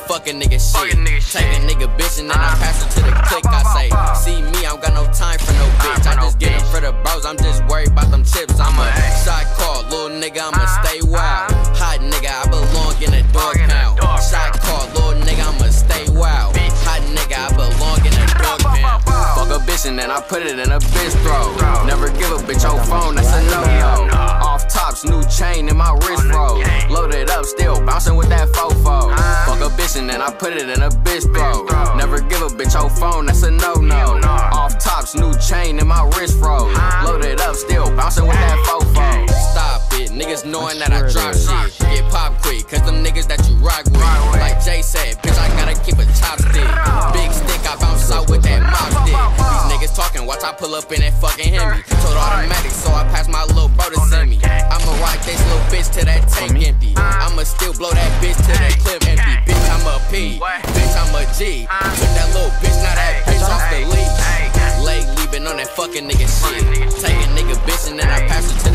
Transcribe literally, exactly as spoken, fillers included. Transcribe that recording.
fucking nigga shit. Take a nigga bitch and then I pass her to the click. I say, see me, I don't got no time for no bitch. I just get them for the bros, I'm just worried about them chips. I'm a shot call, little nigga, I'ma stay wild. Hot nigga, I belong in a dog pound. Shot call, little nigga, I'ma stay wild. Hot nigga, I belong in a dog pound. Fuck a bitch and then I put it in a bitch throat. Never give a bitch your phone, that's a no-no. Off tops, new chain in my wrist roll. Loaded up, still bouncing with that fofo. Fuck a bitch and then I put it in a bitch throat. Never give a bitch your phone, that's a no-no. Off tops, new chain in my wrist roll. Loaded up, still bouncing with that fofo. Stop it, niggas knowing that I drop shit. Get pop quick, cause them niggas that you rock with. Like Jay said, bitch, I gotta keep a chopstick. Big stick, I bounce out with that mop stick. These niggas talking, watch I pull up in that fucking Hemi. Told automatic, so I pass my little bro to send me. I'ma rock this little bitch till that tank empty. I'ma still blow that bitch till that clip empty. Bitch, I'm a P, bitch, I'm a G. Took that little bitch, now that bitch off the leash. Lately been on that fucking nigga shit. Take a nigga bitch and then I pass her to